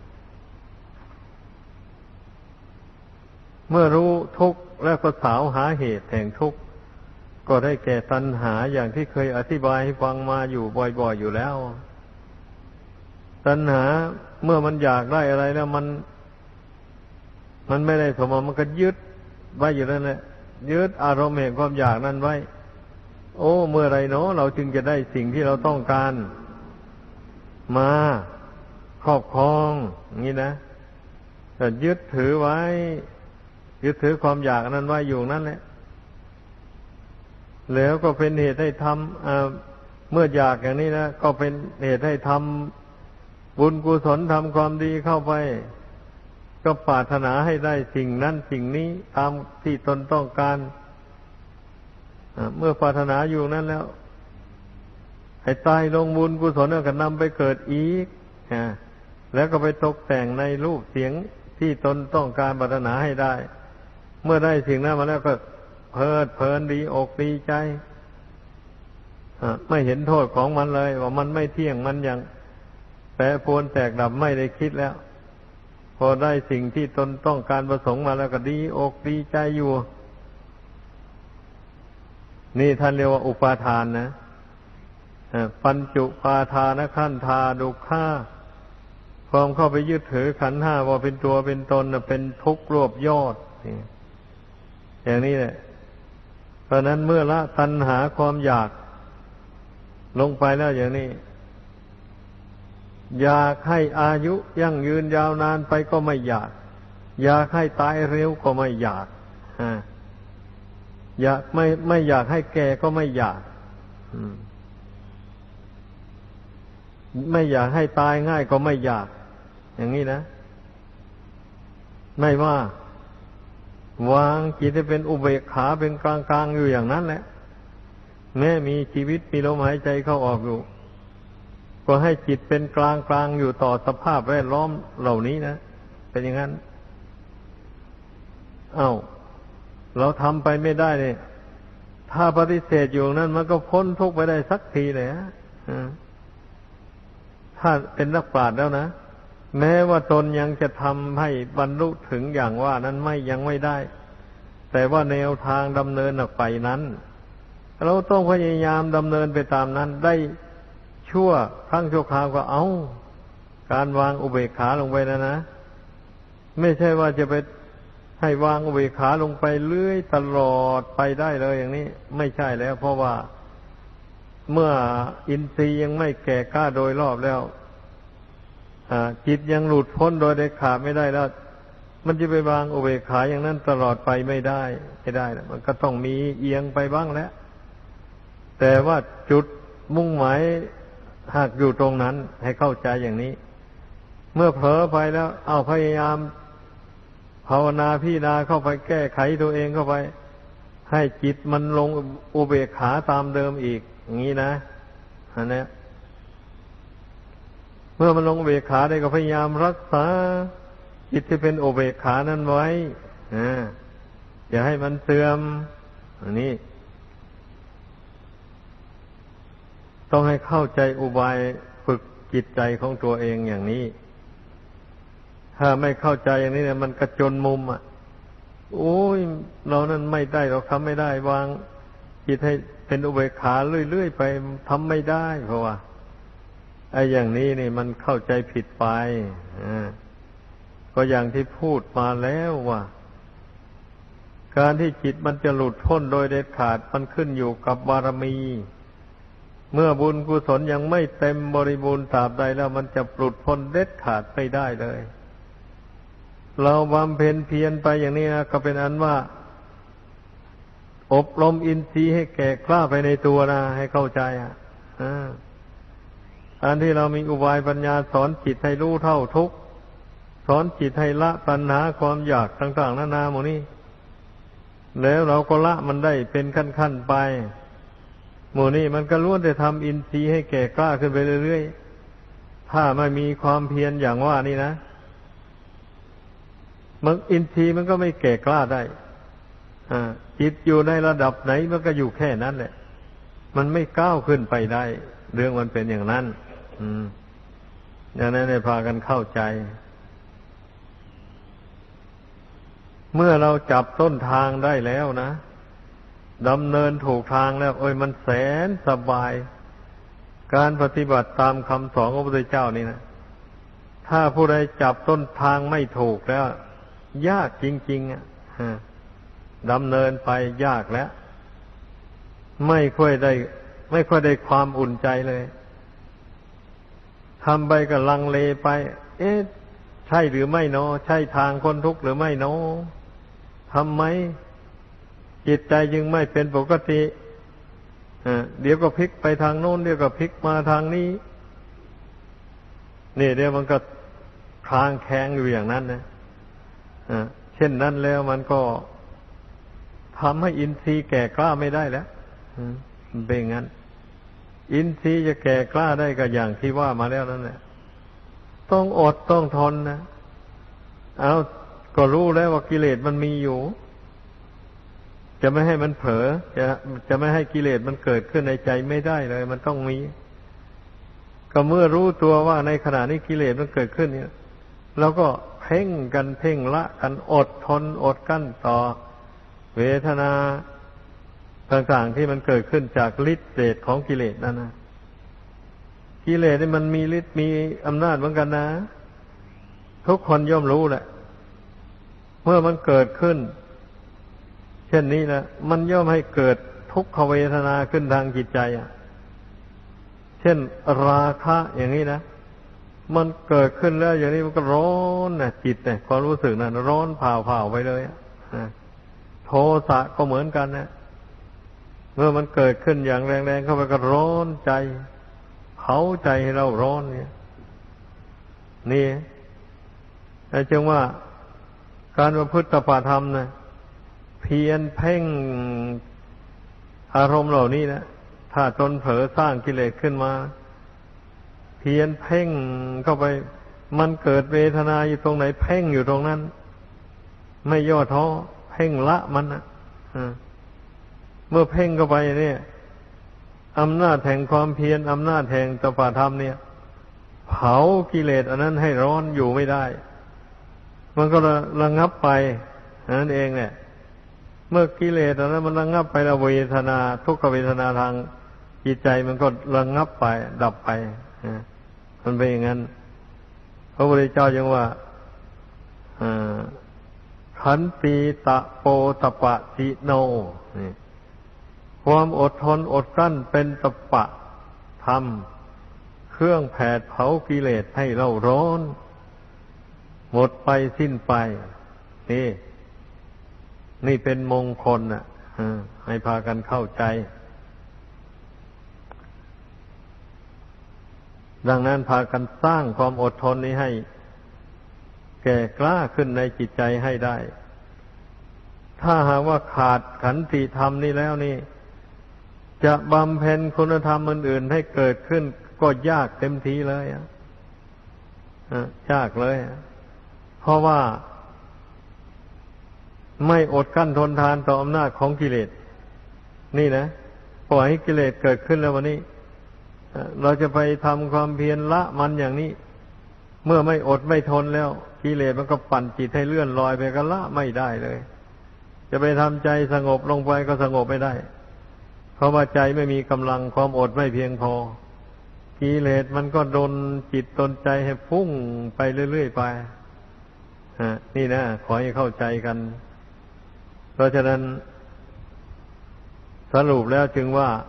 เมื่อรู้ทุกข์แล้วก็สาวหาเหตุแห่งทุกข์ก็ได้แก่ตัณหาอย่างที่เคยอธิบายให้ฟังมาอยู่บ่อยๆอยู่แล้วตัณหาเมื่อมันอยากได้อะไรแล้วมันไม่ได้สมหวังมันก็ยึดไว้อยู่นั่นแหละยึดอารมณ์แห่งความอยากนั้นไว้โอ้เมื่อไรเนาะเราจึงจะได้สิ่งที่เราต้องการมาครอบครองอย่างนี้นะแต่ยึดถือไว้ยึดถือความอยากนั้นไว้อยู่นั่นแหละแล้วก็เป็นเหตุให้ทำเมื่ออยากอย่างนี้นะก็เป็นเหตุให้ทำบุญกุศลทำความดีเข้าไปก็ปรารถนาให้ได้สิ่งนั้นสิ่งนี้ตามที่ตนต้องการเมื่อปรารถนาอยู่นั้นแล้วให้ตายลงบุญกุศลก็นำไปเกิดอีกแล้วก็ไปตกแต่งในรูปเสียงที่ตนต้องการปรารถนาให้ได้เมื่อได้สิ่งนั้นมาแล้วก็เพลิดเพลินดีอกดีใจไม่เห็นโทษของมันเลยว่ามันไม่เที่ยงมันอย่างแปรปรวนแตกดับไม่ได้คิดแล้วพอได้สิ่งที่ตนต้องการประสงค์มาแล้วก็ดีอกดีใจอยู่นี่ท่านเรียกว่าอุปาทานนะปัญจุปาทานขันธาดุข่าความเข้าไปยึดถือขันธ์ห้าว่าเป็นตัวเป็นตนเป็นทุกข์รวบยอดอย่างนี้แหละเพราะนั้นเมื่อละตัณหาความอยากลงไปแล้วอย่างนี้อยากให้อายุยั่งยืนยาวนานไปก็ไม่อยากอยากให้ตายเร็วก็ไม่อยากอยากไม่อยากให้แก่ก็ไม่อยากไม่อยากให้ตายง่ายก็ไม่อยากอย่างนี้นะไม่ว่าวางจิตให้เป็นอุเบกขาเป็นกลางๆอยู่อย่างนั้นแหละแม้มีชีวิตมีลมหายใจเข้าออกอยู่ก็ให้จิตเป็นกลางๆอยู่ต่อสภาพแวดล้อมเหล่านี้นะเป็นอย่างนั้นเราทำไปไม่ได้เนี่ยถ้าปฏิเสธอยู่นั้นมันก็พ้นทุกข์ไปได้สักทีเลยถ้าเป็นนักปราชญ์แล้วนะแม้ว่าตนยังจะทำให้บรรลุถึงอย่างว่านั้นยังไม่ได้แต่ว่าแนวทางดำเนินออกไปนั้นเราต้องพยายามดำเนินไปตามนั้นได้ชั่วครั้งชั่วคราวก็เอาการวางอุเบกขาลงไปนะไม่ใช่ว่าจะไปให้วางอุเบกขาลงไปเรื่อยตลอดไปได้เลยอย่างนี้ไม่ใช่แล้วเพราะว่าเมื่ออินทรีย์ยังไม่แก่กล้าโดยรอบแล้วจิตยังหลุดพ้นโดยเด็ดขาดไม่ได้แล้วมันจะไปวางอุเบกขาอย่างนั้นตลอดไปไม่ได้มันก็ต้องมีเอียงไปบ้างแล้วแต่ว่าจุดมุ่งหมายหากอยู่ตรงนั้นให้เข้าใจอย่างนี้เมื่อเผลอไปแล้วเอาพยายามภาวนาพิจารณาเข้าไปแก้ไขตัวเองเข้าไปให้จิตมันลงอุเบกขาตามเดิมอีกอย่างนี้นะอันนี้เมื่อมันลงอุเบกขาได้ก็พยายามรักษาจิตที่เป็นอุเบกขานั้นไว้อย่าให้มันเสื่อมอันนี้ต้องให้เข้าใจอุบายฝึกจิตใจของตัวเองอย่างนี้ถ้าไม่เข้าใจอย่างนี้เนี่ยมันกระจนมุมโอ้ยเรานั้นไม่ได้เราทำไม่ได้วางจิตให้เป็นอุเบกขาเรื่อยๆไปทำไม่ได้เพราะว่าไอ้อย่างนี้นี่มันเข้าใจผิดไปก็อย่างที่พูดมาแล้วว่าการที่จิตมันจะหลุดพ้นโดยเด็ดขาดมันขึ้นอยู่กับบารมีเมื่อบุญกุศลยังไม่เต็มบริบูรณ์ตราบใดแล้วมันจะหลุดพ้นเด็ดขาดไม่ได้เลยเราบำเพ็ญเพียรไปอย่างนี้นะก็เป็นอันว่าอบรมอินทรีย์ให้แก่กล้าไปในตัวนะให้เข้าใจอันที่เรามีอุบายปัญญาสอนจิตให้รู้เท่าทุกข์สอนจิตให้ละปัญหาความอยากต่างๆนานาหมดนี้แล้วเราก็ละมันได้เป็นขั้นๆไปหมู่นี้มันก็ล้วนแต่ทำอินทรีย์ให้แก่กล้าขึ้นไปเรื่อยๆถ้าไม่มีความเพียรอย่างว่านี่นะมันอินทรีย์มันก็ไม่แก่กล้าได้จิตอยู่ในระดับไหนมันก็อยู่แค่นั้นแหละมันไม่ก้าวขึ้นไปได้เรื่องมันเป็นอย่างนั้นอย่างนั้นให้พากันเข้าใจเมื่อเราจับต้นทางได้แล้วนะดำเนินถูกทางแล้วมันแสนสบายการปฏิบัติตามคำสอนของพระพุทธเจ้านี่นะถ้าผู้ใดจับต้นทางไม่ถูกแล้วยากจริงๆดำเนินไปยากแล้วไม่ค่อยได้ความอุ่นใจเลยทำไปก็ลังเลไปใช่หรือไม่เนาะใช่ทางพ้นทุกข์หรือไม่เนาะทำไมจิตใจจึงไม่เป็นปกติเดี๋ยวก็พลิกไปทางโน้นเดี๋ยวก็พลิกมาทางนี้นี่เดี๋ยวมันก็คลางแคลงอยู่อย่างนั้นนะเช่นนั้นแล้วมันก็ทำให้อินทรีย์แก่กล้าไม่ได้แล้วเป็นงั้นอินทรีย์จะแก่กล้าได้ก็อย่างที่ว่ามาแล้วนั่นแหละต้องอดต้องทนนะก็รู้แล้วว่ากิเลสมันมีอยู่จะไม่ให้มันเผลอจะไม่ให้กิเลสมันเกิดขึ้นในใจไม่ได้เลยมันต้องมีก็เมื่อรู้ตัวว่าในขณะนี้กิเลสมันเกิดขึ้นเนี่ยเราก็เพ่งละกันอดทนอดกั้นต่อเวทนาต่างๆที่มันเกิดขึ้นจากฤทธิ์เดชของกิเลสนั่นนะกิเลสนี่มันมีฤทธิ์มีอำนาจเหมือนกันนะทุกคนย่อมรู้แหละเมื่อมันเกิดขึ้นเช่นนี้นะมันย่อมให้เกิดทุกขเวทนาขึ้นทางจิตใจเช่นราคะอย่างนี้นะมันเกิดขึ้นแล้วอย่างนี้มันก็ร้อนนะจิตเนี่ยความรู้สึกนั้นร้อนเผาไปเลยโทสะก็เหมือนกันนะเมื่อมันเกิดขึ้นอย่างแรงๆเข้าไปก็ร้อนใจเผาใจให้เราร้อนเนี่ยนี่จึงว่าการประพฤติปฏิธรรมนะเพียรเพ่งอารมณ์เหล่านี้นะถ้าตนเผลอสร้างกิเลสขึ้นมาเพียรเพ่งเข้าไปมันเกิดเวทนาอยู่ตรงไหนเพ่งอยู่ตรงนั้นไม่ย่อท้อเพ่งละมันนะเมื่อเพ่งเข้าไปเนี่ยอำนาจแห่งความเพียรอำนาจแห่งตปะธรรมเนี่ยเผากิเลสอันนั้นให้ร้อนอยู่ไม่ได้ มันก็ระงับไปนั่นเองเนี่ยเมื่อกิเลสอันนั้นมันระงับไปแล้วเวทนาทุกขเวทนาทางจิตใจมันก็ระงับไปดับไปมันเป็นอย่างนั้นพระพุทธเจ้ายังว่าขันติตะโปตปะติโนความอดทนอดกลั้นเป็นตปะธรรมเครื่องแผดเผากิเลสให้เราร้อนหมดไปสิ้นไปนี่เป็นมงคลน่ะให้พากันเข้าใจดังนั้นพากันสร้างความอดทนนี้ให้แก่กล้าขึ้นในจิตใจให้ได้ถ้าหากว่าขาดขันติธรรมนี้แล้วนี่จะบำเพ็ญคุณธรรมอื่นๆให้เกิดขึ้นก็ยากเต็มทีเลยยากเลยเพราะว่าไม่อดกั้นทนทานต่ออำนาจของกิเลสนี่นะปล่อยให้กิเลสเกิดขึ้นแล้ววันนี้เราจะไปทำความเพียรละมันอย่างนี้เมื่อไม่อดไม่ทนแล้วกิเลสมันก็ปั่นจิตให้เลื่อนลอยไปก็ละไม่ได้เลยจะไปทำใจสงบลงไปก็สงบไม่ได้เพราะว่าใจไม่มีกำลังความอดไม่เพียงพอกิเลสมันก็ดลจิตดลใจให้พุ่งไปเรื่อยๆไปนี่นะขอให้เข้าใจกันเพราะฉะนั้นสรุปแล้วจึงว่า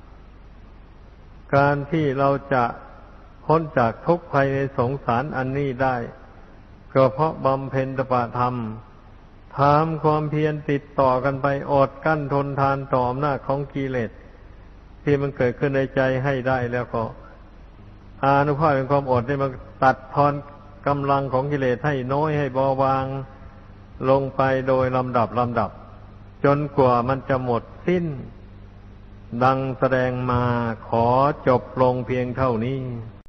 การที่เราจะพ้นจากทุกข์ภายในสงสารอันนี้ได้ก็เพราะบำเพ็ญตปะธรรมทำความเพียรติดต่อกันไปอดกั้นทนทานต่ออำนาจของกิเลสที่มันเกิดขึ้นในใจให้ได้แล้วก็อานุภาพเป็นความอดนี่มันตัดทอนกำลังของกิเลสให้น้อยให้เบาบางลงไปโดยลำดับจนกว่ามันจะหมดสิ้นดังแสดงมาขอจบลงเพียงเท่านี้